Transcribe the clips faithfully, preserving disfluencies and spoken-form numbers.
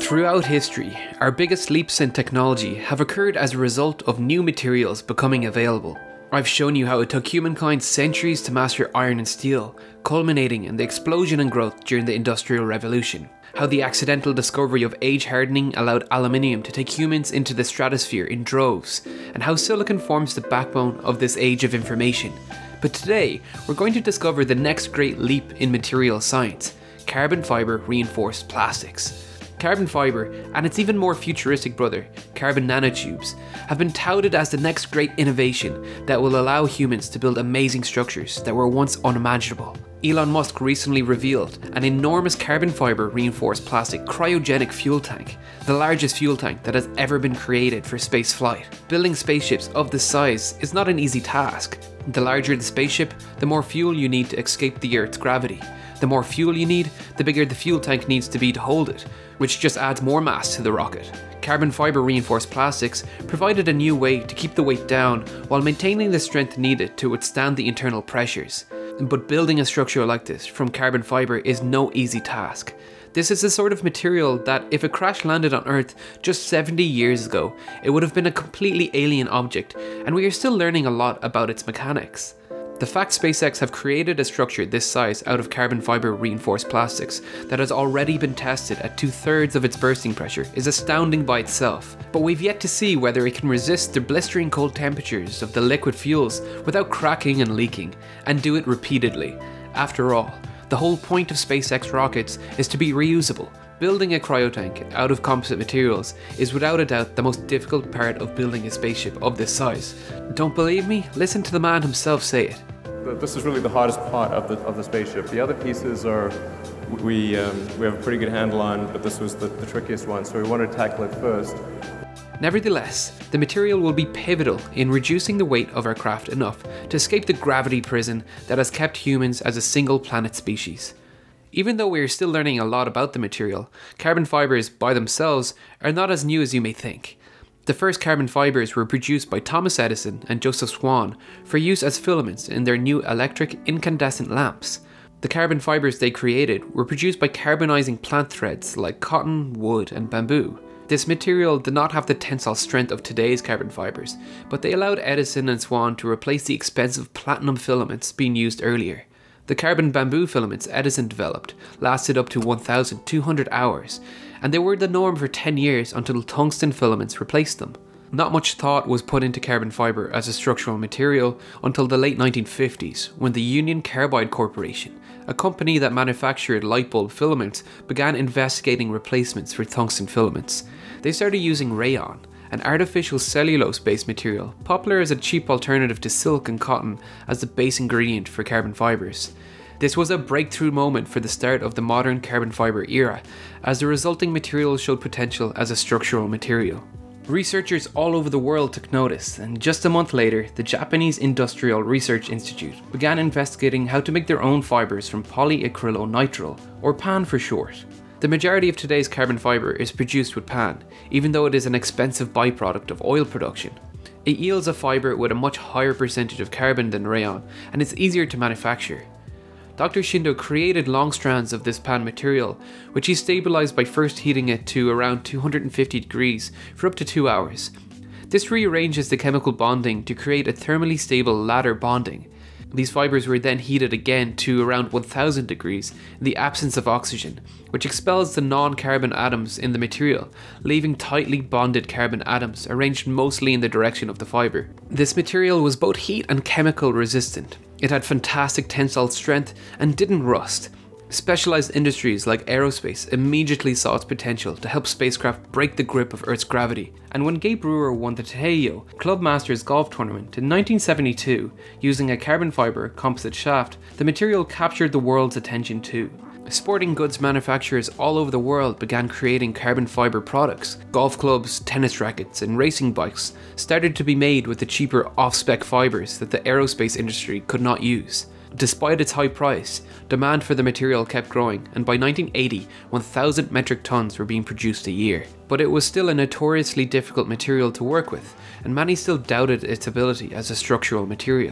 Throughout history, our biggest leaps in technology have occurred as a result of new materials becoming available. I've shown you how it took humankind centuries to master iron and steel, culminating in the explosion in growth during the Industrial Revolution. How the accidental discovery of age hardening allowed aluminium to take humans into the stratosphere in droves, and how silicon forms the backbone of this age of information. But today, we're going to discover the next great leap in material science: carbon fiber reinforced plastics. Carbon fiber, and its even more futuristic brother, carbon nanotubes, have been touted as the next great innovation that will allow humans to build amazing structures that were once unimaginable. Elon Musk recently revealed an enormous carbon fiber reinforced plastic cryogenic fuel tank, the largest fuel tank that has ever been created for space flight. Building spaceships of this size is not an easy task. The larger the spaceship, the more fuel you need to escape the Earth's gravity. The more fuel you need, the bigger the fuel tank needs to be to hold it, which just adds more mass to the rocket. Carbon fiber reinforced plastics provided a new way to keep the weight down while maintaining the strength needed to withstand the internal pressures. But building a structure like this from carbon fiber is no easy task. This is the sort of material that, if a crash landed on Earth just seventy years ago, it would have been a completely alien object, and we are still learning a lot about its mechanics. The fact SpaceX have created a structure this size out of carbon fiber reinforced plastics that has already been tested at two thirds of its bursting pressure is astounding by itself, but we've yet to see whether it can resist the blistering cold temperatures of the liquid fuels without cracking and leaking, and do it repeatedly. After all, the whole point of SpaceX rockets is to be reusable. Building a cryotank out of composite materials is without a doubt the most difficult part of building a spaceship of this size. Don't believe me? Listen to the man himself say it. This is really the hardest part of the, of the spaceship. The other pieces are, we, um, we have a pretty good handle on, but this was the, the trickiest one, so we wanted to tackle it first. Nevertheless, the material will be pivotal in reducing the weight of our craft enough to escape the gravity prison that has kept humans as a single planet species. Even though we are still learning a lot about the material, carbon fibers by themselves are not as new as you may think. The first carbon fibers were produced by Thomas Edison and Joseph Swan for use as filaments in their new electric incandescent lamps. The carbon fibers they created were produced by carbonizing plant threads like cotton, wood, and bamboo. This material did not have the tensile strength of today's carbon fibers, but they allowed Edison and Swan to replace the expensive platinum filaments being used earlier. The carbon bamboo filaments Edison developed lasted up to one thousand two hundred hours, and they were the norm for ten years until tungsten filaments replaced them. Not much thought was put into carbon fiber as a structural material until the late nineteen fifties, when the Union Carbide Corporation, a company that manufactured light bulb filaments, began investigating replacements for tungsten filaments. They started using rayon, an artificial cellulose-based material, popular as a cheap alternative to silk and cotton as the base ingredient for carbon fibers. This was a breakthrough moment for the start of the modern carbon fiber era, as the resulting material showed potential as a structural material. Researchers all over the world took notice, and just a month later, the Japanese Industrial Research Institute began investigating how to make their own fibers from polyacrylonitrile, or P A N for short. The majority of today's carbon fiber is produced with P A N, even though it is an expensive byproduct of oil production. It yields a fiber with a much higher percentage of carbon than rayon, and it's easier to manufacture. Doctor Shindo created long strands of this P A N material, which he stabilized by first heating it to around two hundred fifty degrees for up to two hours. This rearranges the chemical bonding to create a thermally stable ladder bonding. These fibers were then heated again to around one thousand degrees in the absence of oxygen, which expels the non-carbon atoms in the material, leaving tightly bonded carbon atoms arranged mostly in the direction of the fiber. This material was both heat and chemical resistant. It had fantastic tensile strength and didn't rust. Specialized industries like aerospace immediately saw its potential to help spacecraft break the grip of Earth's gravity, and when Gabe Brewer won the Tejeo Club Masters golf tournament in nineteen seventy-two using a carbon fiber composite shaft, the material captured the world's attention too. Sporting goods manufacturers all over the world began creating carbon fiber products. Golf clubs, tennis rackets, and racing bikes started to be made with the cheaper off-spec fibers that the aerospace industry could not use. Despite its high price, demand for the material kept growing, and by nineteen eighty, one thousand metric tons were being produced a year. But it was still a notoriously difficult material to work with, and many still doubted its ability as a structural material.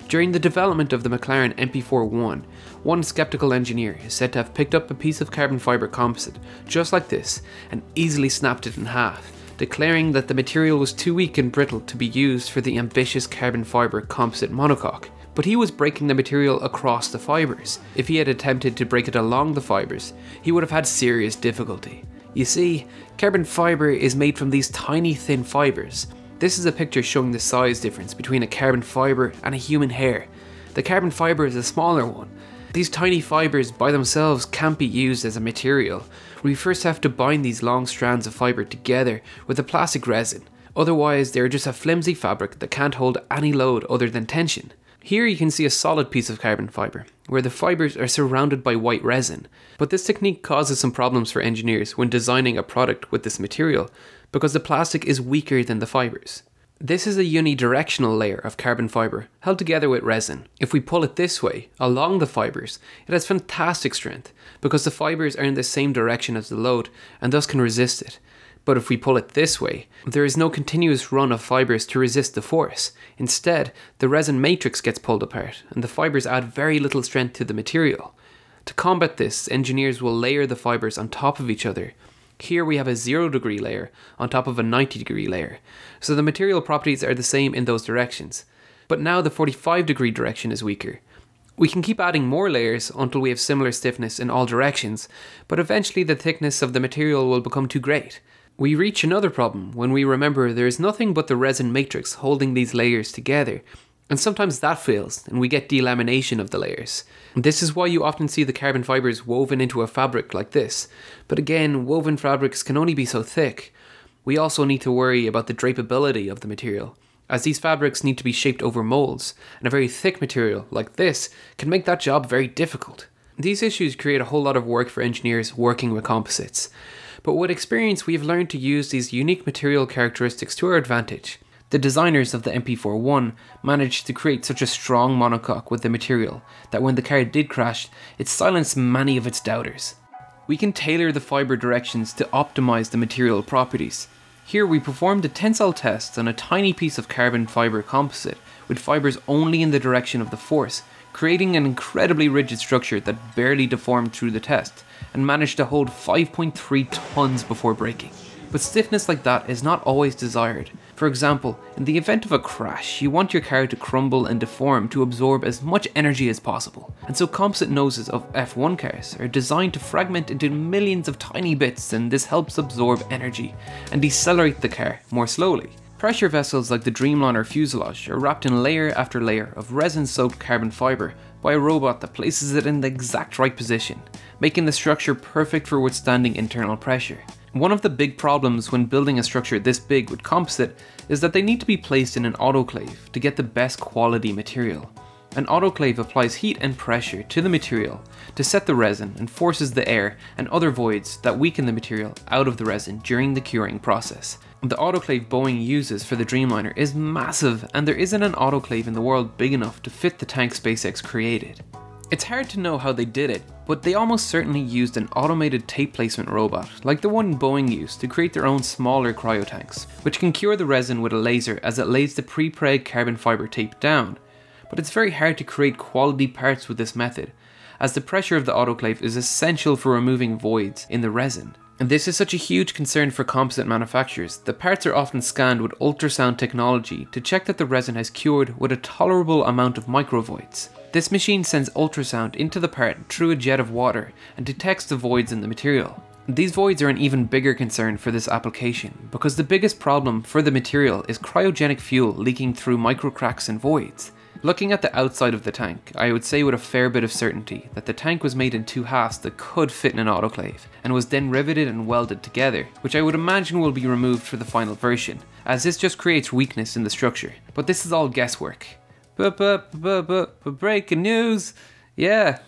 During the development of the McLaren M P forty-one, one skeptical engineer is said to have picked up a piece of carbon fibre composite, just like this, and easily snapped it in half, declaring that the material was too weak and brittle to be used for the ambitious carbon fibre composite monocoque. But he was breaking the material across the fibres. If he had attempted to break it along the fibres, he would have had serious difficulty. You see, carbon fibre is made from these tiny thin fibres. This is a picture showing the size difference between a carbon fibre and a human hair. The carbon fibre is a smaller one. These tiny fibres by themselves can't be used as a material. We first have to bind these long strands of fibre together with a plastic resin. Otherwise, they're just a flimsy fabric that can't hold any load other than tension. Here you can see a solid piece of carbon fibre, where the fibres are surrounded by white resin. But this technique causes some problems for engineers when designing a product with this material, because the plastic is weaker than the fibres. This is a unidirectional layer of carbon fibre held together with resin. If we pull it this way, along the fibres, it has fantastic strength, because the fibres are in the same direction as the load and thus can resist it. But if we pull it this way, there is no continuous run of fibres to resist the force. Instead, the resin matrix gets pulled apart, and the fibres add very little strength to the material. To combat this, engineers will layer the fibres on top of each other. Here we have a zero degree layer on top of a ninety degree layer, so the material properties are the same in those directions. But now the forty-five degree direction is weaker. We can keep adding more layers until we have similar stiffness in all directions, but eventually the thickness of the material will become too great. We reach another problem when we remember there is nothing but the resin matrix holding these layers together, and sometimes that fails and we get delamination of the layers. This is why you often see the carbon fibres woven into a fabric like this, but again, woven fabrics can only be so thick. We also need to worry about the drapeability of the material, as these fabrics need to be shaped over moulds, and a very thick material like this can make that job very difficult. These issues create a whole lot of work for engineers working with composites. But with experience, we have learned to use these unique material characteristics to our advantage. The designers of the M P forty-one managed to create such a strong monocoque with the material that when the car did crash, it silenced many of its doubters. We can tailor the fibre directions to optimize the material properties. Here we performed a tensile test on a tiny piece of carbon fibre composite with fibres only in the direction of the force, creating an incredibly rigid structure that barely deformed through the test and managed to hold five point three tons before breaking. But stiffness like that is not always desired. For example, in the event of a crash, you want your car to crumble and deform to absorb as much energy as possible. And so composite noses of F one cars are designed to fragment into millions of tiny bits, and this helps absorb energy and decelerate the car more slowly. Pressure vessels like the Dreamliner fuselage are wrapped in layer after layer of resin-soaked carbon fibre by a robot that places it in the exact right position, making the structure perfect for withstanding internal pressure. One of the big problems when building a structure this big with composite is that they need to be placed in an autoclave to get the best quality material. An autoclave applies heat and pressure to the material to set the resin and forces the air and other voids that weaken the material out of the resin during the curing process. The autoclave Boeing uses for the Dreamliner is massive, and there isn't an autoclave in the world big enough to fit the tank SpaceX created. It's hard to know how they did it, but they almost certainly used an automated tape placement robot, like the one Boeing used to create their own smaller cryotanks, which can cure the resin with a laser as it lays the pre-preg carbon fibre tape down. But it's very hard to create quality parts with this method, as the pressure of the autoclave is essential for removing voids in the resin. And this is such a huge concern for composite manufacturers that parts are often scanned with ultrasound technology to check that the resin has cured with a tolerable amount of microvoids. This machine sends ultrasound into the part through a jet of water and detects the voids in the material. These voids are an even bigger concern for this application, because the biggest problem for the material is cryogenic fuel leaking through micro cracks and voids. Looking at the outside of the tank, I would say with a fair bit of certainty that the tank was made in two halves that could fit in an autoclave, and was then riveted and welded together, which I would imagine will be removed for the final version, as this just creates weakness in the structure. But this is all guesswork. But, but, but, but, but breaking news! Yeah!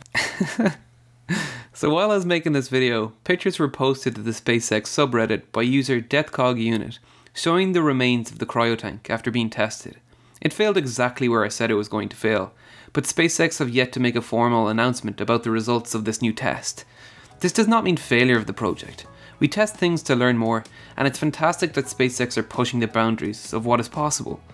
So while I was making this video, pictures were posted to the SpaceX subreddit by user DeathCogUnit, showing the remains of the cryotank after being tested. It failed exactly where I said it was going to fail, but SpaceX have yet to make a formal announcement about the results of this new test. This does not mean failure of the project. We test things to learn more, and it's fantastic that SpaceX are pushing the boundaries of what is possible.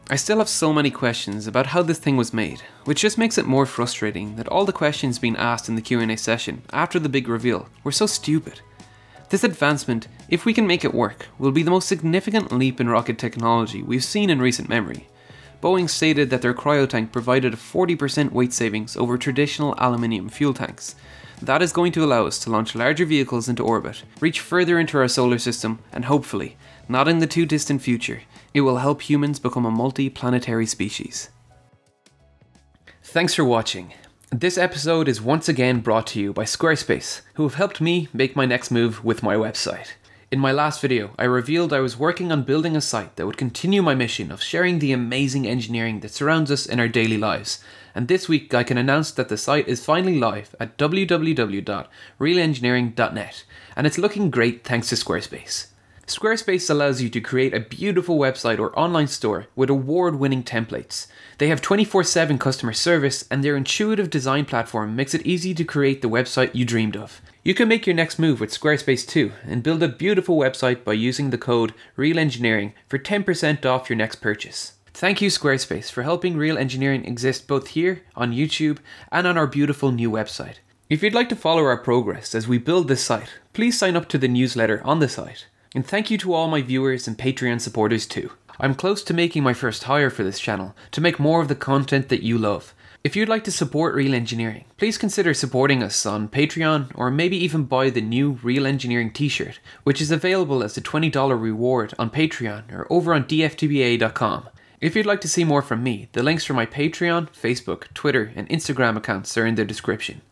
I still have so many questions about how this thing was made, which just makes it more frustrating that all the questions being asked in the Q and A session after the big reveal were so stupid. This advancement, if we can make it work, will be the most significant leap in rocket technology we've seen in recent memory. Boeing stated that their cryotank provided a forty percent weight savings over traditional aluminium fuel tanks. That is going to allow us to launch larger vehicles into orbit, reach further into our solar system, and hopefully, not in the too distant future, it will help humans become a multi-planetary species. Thanks for watching. This episode is once again brought to you by Squarespace, who have helped me make my next move with my website. In my last video, I revealed I was working on building a site that would continue my mission of sharing the amazing engineering that surrounds us in our daily lives. And this week I can announce that the site is finally live at w w w dot real engineering dot net, and it's looking great thanks to Squarespace. Squarespace allows you to create a beautiful website or online store with award-winning templates. They have twenty-four seven customer service, and their intuitive design platform makes it easy to create the website you dreamed of. You can make your next move with Squarespace too, and build a beautiful website by using the code REALENGINEERING for ten percent off your next purchase. Thank you Squarespace for helping Real Engineering exist both here, on YouTube, and on our beautiful new website. If you'd like to follow our progress as we build this site, please sign up to the newsletter on the site. And thank you to all my viewers and Patreon supporters too. I'm close to making my first hire for this channel to make more of the content that you love. If you'd like to support Real Engineering, please consider supporting us on Patreon, or maybe even buy the new Real Engineering t-shirt, which is available as a twenty dollar reward on Patreon or over on d f t b a dot com. If you'd like to see more from me, the links for my Patreon, Facebook, Twitter and Instagram accounts are in the description.